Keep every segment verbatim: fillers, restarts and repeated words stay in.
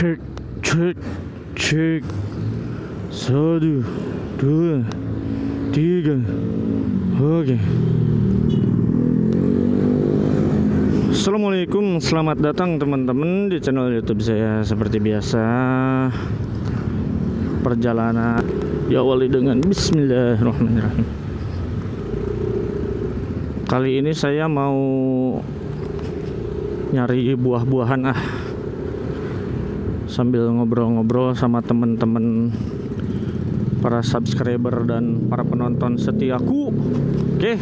Cek, cek, cek. Satu, dua, tiga. Oke. Assalamualaikum, selamat datang teman-teman di channel YouTube saya. Seperti biasa, perjalanan diawali dengan Bismillahirrahmanirrahim. Kali ini saya mau nyari buah-buahan ah, sambil ngobrol-ngobrol sama teman-teman para subscriber dan para penonton setiaku. Oke.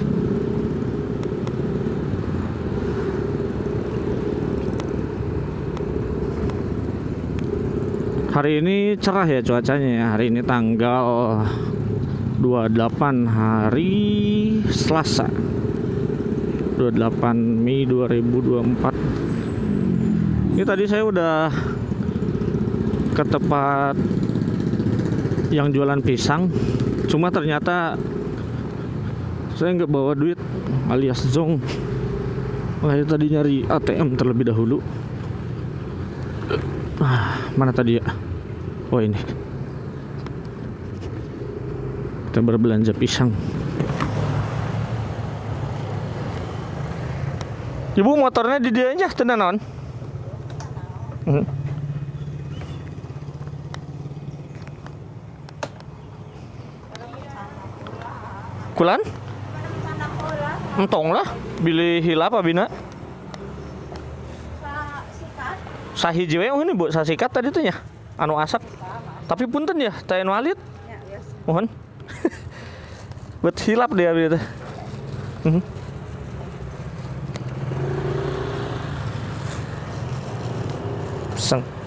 Hari ini cerah ya cuacanya ya. Hari ini tanggal dua puluh delapan hari Selasa, dua puluh delapan Mei dua ribu dua puluh empat. Ini tadi saya udah ke tempat yang jualan pisang, cuma ternyata saya nggak bawa duit alias zong. Makanya tadi nyari A T M terlebih dahulu. Ah, mana tadi ya? Oh ini. Kita berbelanja pisang. Ibu, motornya di dia aja tenanon. Hmm. Kulan? Entong lah, bilih hilap apa bina? Sahiji we ini Bu, sasikat tadi tuh ya. Anu asak. Tapi punten ya, teh anu alit. Mohon. Buat hilap dia gitu. Mhm. Pisang.